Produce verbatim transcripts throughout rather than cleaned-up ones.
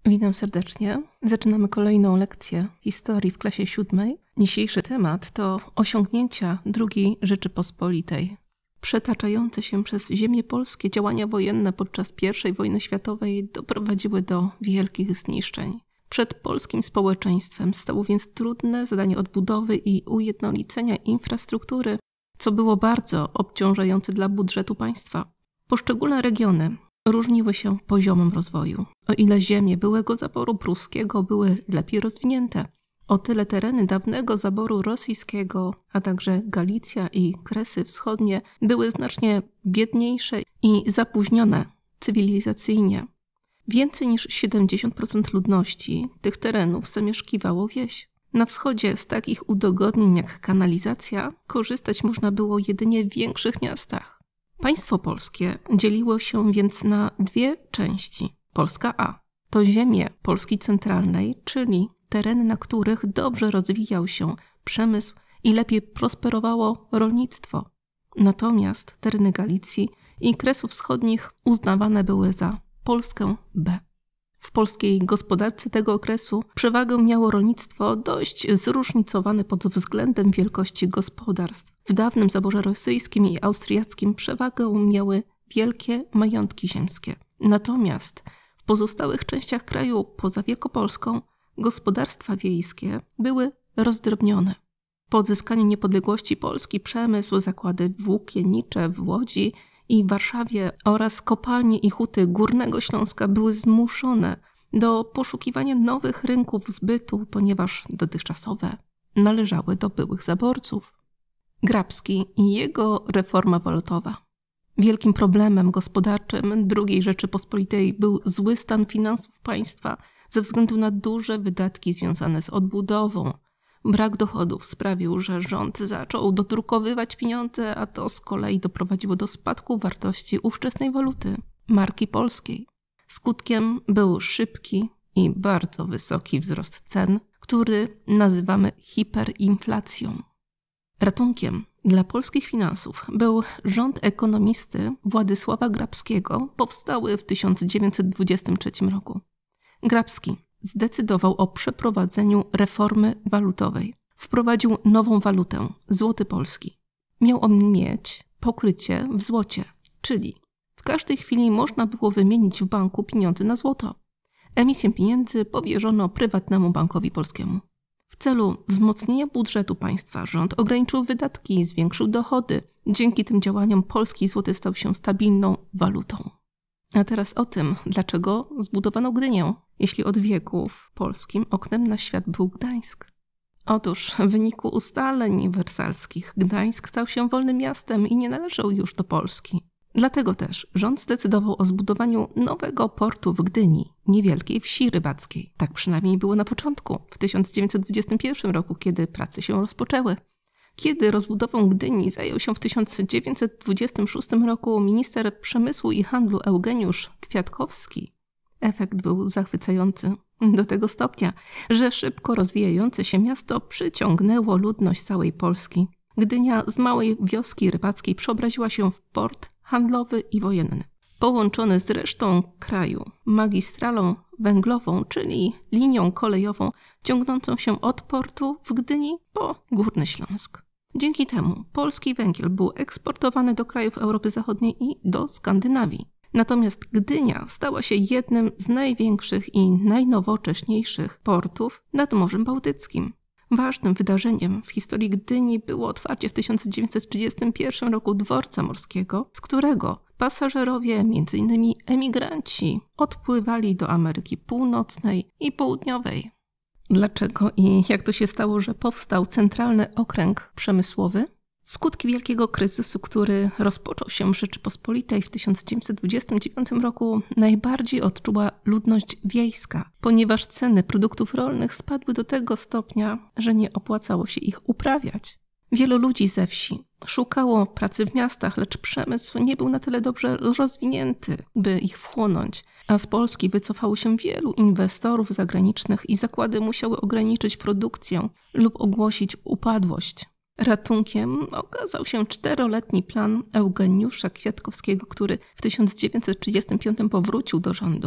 Witam serdecznie. Zaczynamy kolejną lekcję historii w klasie siódmej. Dzisiejszy temat to osiągnięcia drugiej Rzeczypospolitej. Przetaczające się przez ziemie polskie działania wojenne podczas pierwszej wojny światowej doprowadziły do wielkich zniszczeń. Przed polskim społeczeństwem stało więc trudne zadanie odbudowy i ujednolicenia infrastruktury, co było bardzo obciążające dla budżetu państwa. Poszczególne regiony różniły się poziomem rozwoju. O ile ziemie byłego zaboru pruskiego były lepiej rozwinięte, o tyle tereny dawnego zaboru rosyjskiego, a także Galicja i Kresy Wschodnie były znacznie biedniejsze i zapóźnione cywilizacyjnie. Więcej niż siedemdziesiąt procent ludności tych terenów zamieszkiwało wieś. Na wschodzie z takich udogodnień jak kanalizacja korzystać można było jedynie w większych miastach. Państwo polskie dzieliło się więc na dwie części. Polska A to ziemie Polski centralnej, czyli tereny, na których dobrze rozwijał się przemysł i lepiej prosperowało rolnictwo. Natomiast tereny Galicji i Kresów Wschodnich uznawane były za Polskę B. W polskiej gospodarce tego okresu przewagę miało rolnictwo dość zróżnicowane pod względem wielkości gospodarstw. W dawnym zaborze rosyjskim i austriackim przewagę miały wielkie majątki ziemskie. Natomiast w pozostałych częściach kraju poza Wielkopolską gospodarstwa wiejskie były rozdrobnione. Po odzyskaniu niepodległości Polski przemysł, zakłady włókiennicze w Łodzi i w Warszawie oraz kopalnie i huty Górnego Śląska były zmuszone do poszukiwania nowych rynków zbytu, ponieważ dotychczasowe należały do byłych zaborców. Grabski i jego reforma walutowa. Wielkim problemem gospodarczym drugiej Rzeczypospolitej był zły stan finansów państwa ze względu na duże wydatki związane z odbudową. Brak dochodów sprawił, że rząd zaczął dodrukowywać pieniądze, a to z kolei doprowadziło do spadku wartości ówczesnej waluty, marki polskiej. Skutkiem był szybki i bardzo wysoki wzrost cen, który nazywamy hiperinflacją. Ratunkiem dla polskich finansów był rząd ekonomisty Władysława Grabskiego, powstały w tysiąc dziewięćset dwudziestym trzecim roku. Grabski zdecydował o przeprowadzeniu reformy walutowej. Wprowadził nową walutę, złoty polski. Miał on mieć pokrycie w złocie, czyli w każdej chwili można było wymienić w banku pieniądze na złoto. Emisję pieniędzy powierzono prywatnemu bankowi polskiemu. W celu wzmocnienia budżetu państwa rząd ograniczył wydatki i zwiększył dochody. Dzięki tym działaniom polski złoty stał się stabilną walutą. A teraz o tym, dlaczego zbudowano Gdynię, jeśli od wieków polskim oknem na świat był Gdańsk. Otóż w wyniku ustaleń wersalskich Gdańsk stał się wolnym miastem i nie należał już do Polski. Dlatego też rząd zdecydował o zbudowaniu nowego portu w Gdyni, niewielkiej wsi rybackiej. Tak przynajmniej było na początku, w tysiąc dziewięćset dwudziestym pierwszym roku, kiedy prace się rozpoczęły. Kiedy rozbudową Gdyni zajął się w tysiąc dziewięćset dwudziestym szóstym roku minister przemysłu i handlu Eugeniusz Kwiatkowski, efekt był zachwycający do tego stopnia, że szybko rozwijające się miasto przyciągnęło ludność całej Polski. Gdynia z małej wioski rybackiej przeobraziła się w port handlowy i wojenny. Połączony z resztą kraju magistralą węglową, czyli linią kolejową ciągnącą się od portu w Gdyni po Górny Śląsk. Dzięki temu polski węgiel był eksportowany do krajów Europy Zachodniej i do Skandynawii. Natomiast Gdynia stała się jednym z największych i najnowocześniejszych portów nad Morzem Bałtyckim. Ważnym wydarzeniem w historii Gdyni było otwarcie w tysiąc dziewięćset trzydziestym pierwszym roku dworca morskiego, z którego pasażerowie, między innymi emigranci, odpływali do Ameryki Północnej i Południowej. Dlaczego i jak to się stało, że powstał Centralny Okręg Przemysłowy? Skutki wielkiego kryzysu, który rozpoczął się w Rzeczypospolitej w tysiąc dziewięćset dwudziestym dziewiątym roku, najbardziej odczuła ludność wiejska, ponieważ ceny produktów rolnych spadły do tego stopnia, że nie opłacało się ich uprawiać. Wielu ludzi ze wsi szukało pracy w miastach, lecz przemysł nie był na tyle dobrze rozwinięty, by ich wchłonąć, a z Polski wycofało się wielu inwestorów zagranicznych i zakłady musiały ograniczyć produkcję lub ogłosić upadłość. Ratunkiem okazał się czteroletni plan Eugeniusza Kwiatkowskiego, który w tysiąc dziewięćset trzydziestym piątym powrócił do rządu.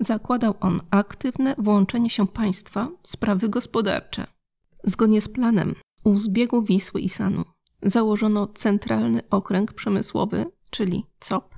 Zakładał on aktywne włączenie się państwa w sprawy gospodarcze. Zgodnie z planem u zbiegu Wisły i Sanu założono Centralny Okręg Przemysłowy, czyli C O P.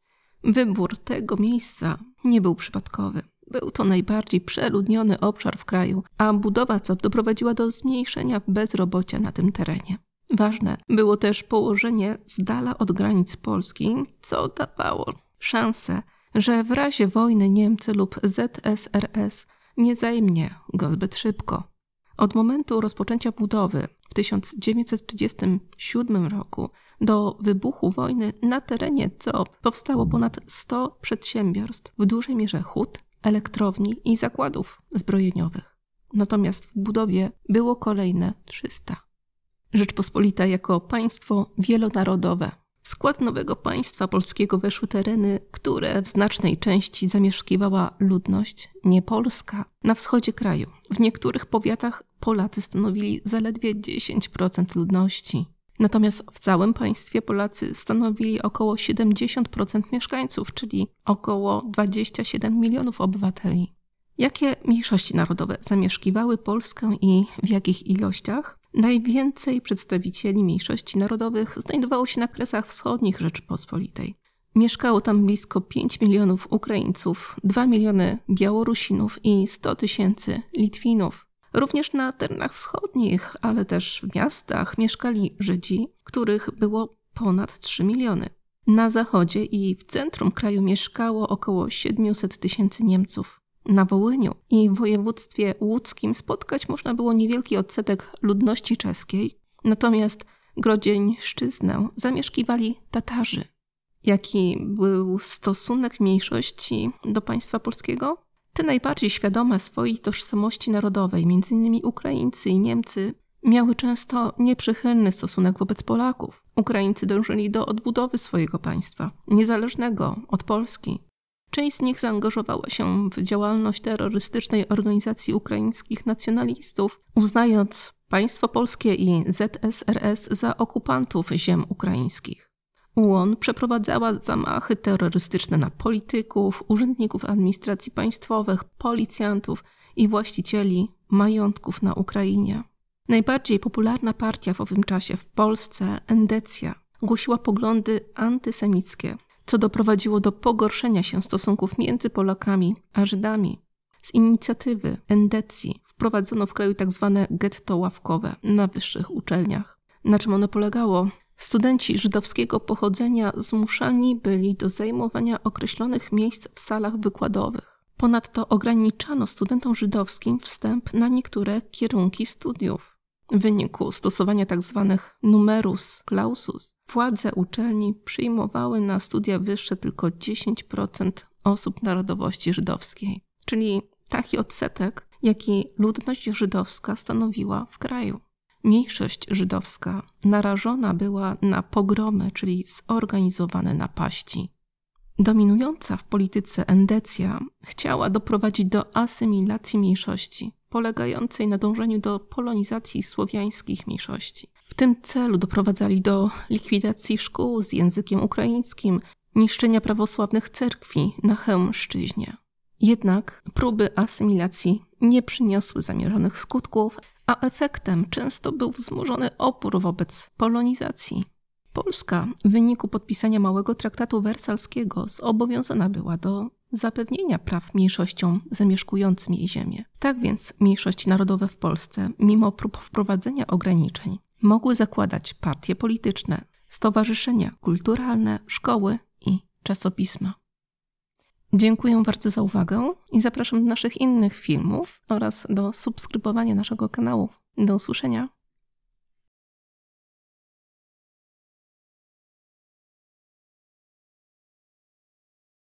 Wybór tego miejsca nie był przypadkowy. Był to najbardziej przeludniony obszar w kraju, a budowa C O P doprowadziła do zmniejszenia bezrobocia na tym terenie. Ważne było też położenie z dala od granic Polski, co dawało szansę, że w razie wojny Niemcy lub Z S R S nie zajmie go zbyt szybko. Od momentu rozpoczęcia budowy w tysiąc dziewięćset trzydziestym siódmym roku do wybuchu wojny na terenie C O P powstało ponad sto przedsiębiorstw, w dużej mierze hut, elektrowni i zakładów zbrojeniowych. Natomiast w budowie było kolejne trzysta. Rzeczpospolita jako państwo wielonarodowe. W skład nowego państwa polskiego weszły tereny, które w znacznej części zamieszkiwała ludność niepolska. Na wschodzie kraju, w niektórych powiatach Polacy stanowili zaledwie dziesięć procent ludności. Natomiast w całym państwie Polacy stanowili około siedemdziesiąt procent mieszkańców, czyli około dwadzieścia siedem milionów obywateli. Jakie mniejszości narodowe zamieszkiwały Polskę i w jakich ilościach? Najwięcej przedstawicieli mniejszości narodowych znajdowało się na kresach wschodnich Rzeczypospolitej. Mieszkało tam blisko pięć milionów Ukraińców, dwa miliony Białorusinów i sto tysięcy Litwinów. Również na terenach wschodnich, ale też w miastach mieszkali Żydzi, których było ponad trzy miliony. Na zachodzie i w centrum kraju mieszkało około siedemset tysięcy Niemców. Na Wołyniu i w województwie łódzkim spotkać można było niewielki odsetek ludności czeskiej, natomiast Grodzieńszczyznę zamieszkiwali Tatarzy. Jaki był stosunek mniejszości do państwa polskiego? Te najbardziej świadome swojej tożsamości narodowej, m.in. Ukraińcy i Niemcy, miały często nieprzychylny stosunek wobec Polaków. Ukraińcy dążyli do odbudowy swojego państwa, niezależnego od Polski. Część z nich zaangażowała się w działalność terrorystycznej organizacji ukraińskich nacjonalistów, uznając państwo polskie i Z S R S za okupantów ziem ukraińskich. U O N przeprowadzała zamachy terrorystyczne na polityków, urzędników administracji państwowych, policjantów i właścicieli majątków na Ukrainie. Najbardziej popularna partia w owym czasie w Polsce, Endecja, głosiła poglądy antysemickie, co doprowadziło do pogorszenia się stosunków między Polakami a Żydami. Z inicjatywy Endecji wprowadzono w kraju tzw. getto ławkowe na wyższych uczelniach. Na czym ono polegało? Studenci żydowskiego pochodzenia zmuszani byli do zajmowania określonych miejsc w salach wykładowych. Ponadto ograniczano studentom żydowskim wstęp na niektóre kierunki studiów. W wyniku stosowania tzw. numerus clausus władze uczelni przyjmowały na studia wyższe tylko dziesięć procent osób narodowości żydowskiej, czyli taki odsetek, jaki ludność żydowska stanowiła w kraju. Mniejszość żydowska narażona była na pogromy, czyli zorganizowane napaści. Dominująca w polityce Endecja chciała doprowadzić do asymilacji mniejszości, polegającej na dążeniu do polonizacji słowiańskich mniejszości. W tym celu doprowadzali do likwidacji szkół z językiem ukraińskim, niszczenia prawosławnych cerkwi na Chełmszczyźnie. Jednak próby asymilacji nie przyniosły zamierzonych skutków, a efektem często był wzmożony opór wobec polonizacji. Polska w wyniku podpisania Małego Traktatu Wersalskiego zobowiązana była do zapewnienia praw mniejszościom zamieszkującym jej ziemię. Tak więc mniejszości narodowe w Polsce, mimo prób wprowadzenia ograniczeń, mogły zakładać partie polityczne, stowarzyszenia kulturalne, szkoły i czasopisma. Dziękuję bardzo za uwagę i zapraszam do naszych innych filmów oraz do subskrybowania naszego kanału. Do usłyszenia.